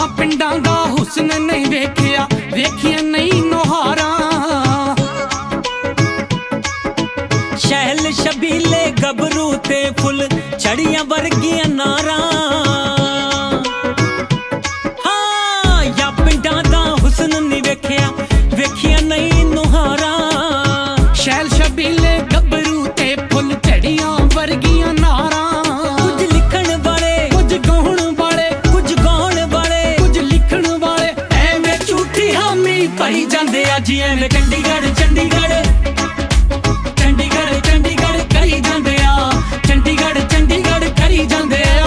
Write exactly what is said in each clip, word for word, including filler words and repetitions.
पिंडां दा हुस्न नहीं वेखिया, वेखिया नहीं नोहारा। शैल शबीले गबरू ते फुल छड़ियां वर्गियां नारा। हाँ या पिंडां दा हुस्न नहीं वेखिया, वेखिया नहीं नोहारा। शैल शबीले गबरू ते फुल छड़ियां वर्गियां नारा। कुछ लिखण वाले, कुछ गाउण वाले, कुछ गाउण वाले, कुछ लिखण वाले एवें झूठी हामी भरी जांदे आ जी। एवें चंडीगढ़ चंडीगढ़ चंडीगढ़ चंडीगढ़ करी जांदे आ, चंडीगढ़ चंडीगढ़ करी जांदे आ।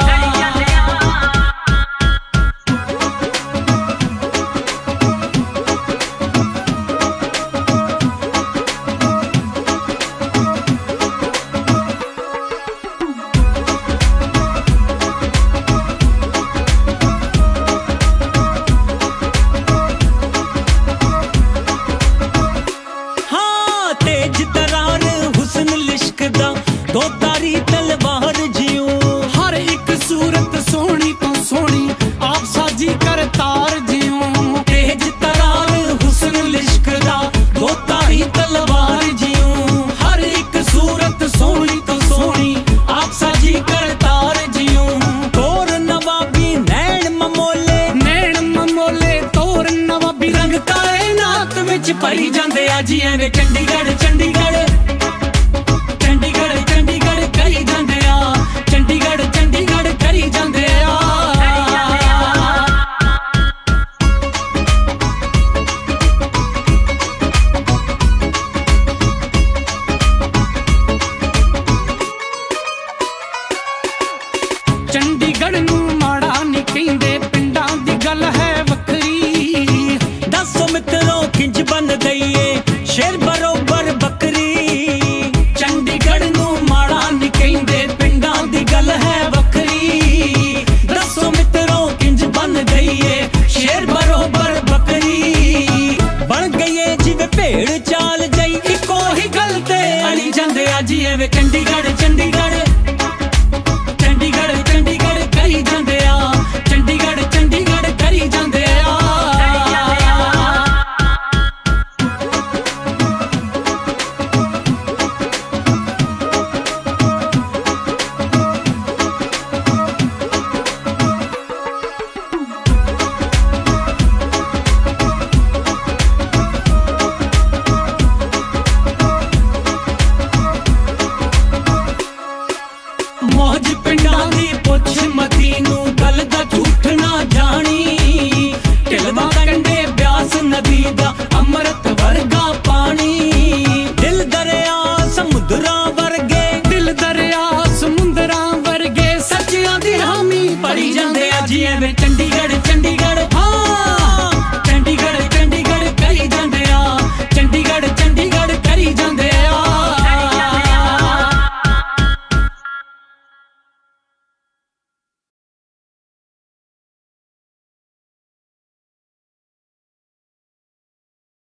तेज तरार हुस्न लिश्क दा दो तारी तलवार जियो। हर एक सूरत सोहनी तो सोहनी आप साजी कर तार जियो। तेज तरार हुस्न लिश्क दा दो तारी तलवार जियो। हर एक सूरत सोहनी तो सोहनी आप साजी कर तार जियो। तोर नवाबी नैन ममोले, नैन ममोले तोर नवाबी रंग कायनात विच भरी जांदे आ जी। एवें चंडीगढ़ चंडीगढ़ चंडीगढ़ चंडीगढ़ करी जांदे आ, चंडीगढ़ चंडीगढ़ करी जांदे आ। चंडीगढ़ नू माड़ा नहीं कहिंदे, पिंडां दी गल है वखरी। दसो मित्रों किंज बन गईए शेर बरोबर बकरी। चंडीगढ़ नू माड़ा नहीं कहिंदे, पिंडां दी गल है वखरी। दसो मित्रों किंज बन गईए शेर बरोबर बकरी। बन गईए जिवे भेड़ चाल जाई इको ही गल ते अड़ी जांदे आ जी। एवें चंडीगढ़ चंडीगढ़ चंडीगढ़ चंडीगढ़ करी जांदे आ, चंडीगढ़ चंडीगढ़ करी जांदे आ। मौज पिंडां दी पुछ मती नू गल दा झूठ ना जानी। टिलवा कंडे ब्यास नदी दा अमृत वर्ग